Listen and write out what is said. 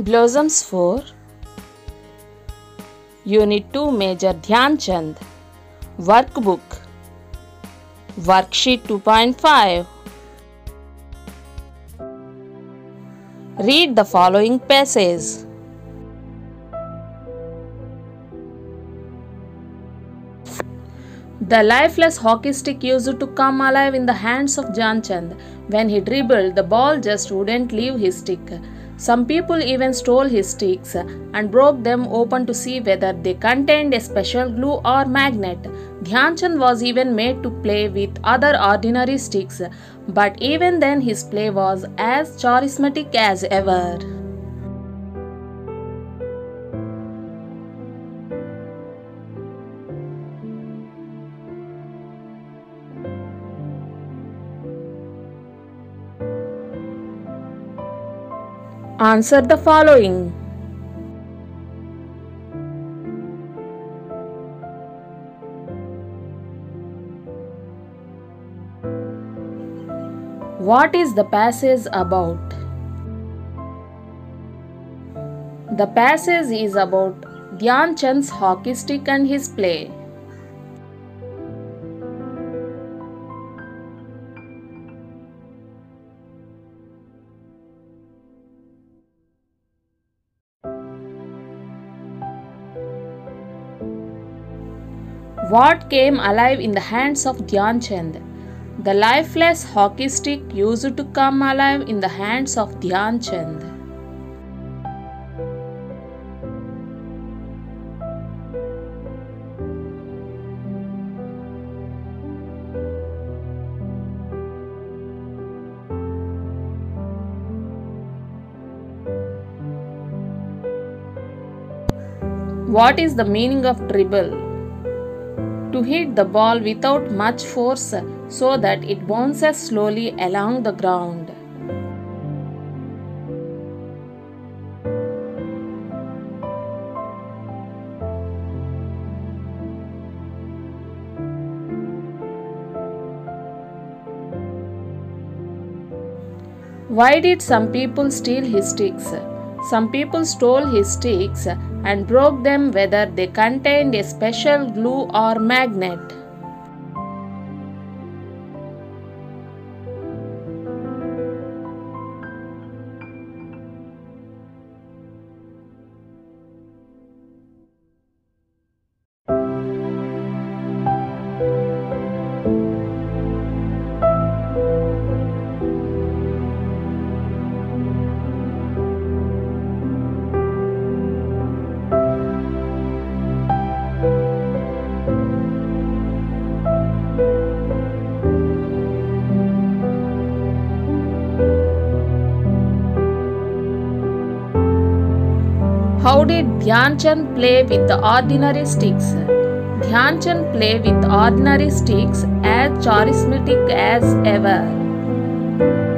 Blossoms 4 Unit 2 Major Dhyan Chand Workbook Worksheet 2.5 Read the following passage. The lifeless hockey stick used to come alive in the hands of Dhyan Chand. When he dribbled, the ball just wouldn't leave his stick. Some people even stole his sticks and broke them open to see whether they contained a special glue or magnet. Dhyan Chand was even made to play with other ordinary sticks, but even then his play was as charismatic as ever. Answer the following. What is the passage about? The passage is about Dhyan Chand's hockey stick and his play. What came alive in the hands of Dhyan Chand? The lifeless hockey stick used to come alive in the hands of Dhyan Chand. What is the meaning of dribble? To hit the ball without much force so that it bounces slowly along the ground. Why did some people steal his sticks? Some people stole his sticks and broke them whether they contained a special glue or magnet. How did Dhyan Chand play with the ordinary sticks? Dhyan Chand played with ordinary sticks as charismatic as ever.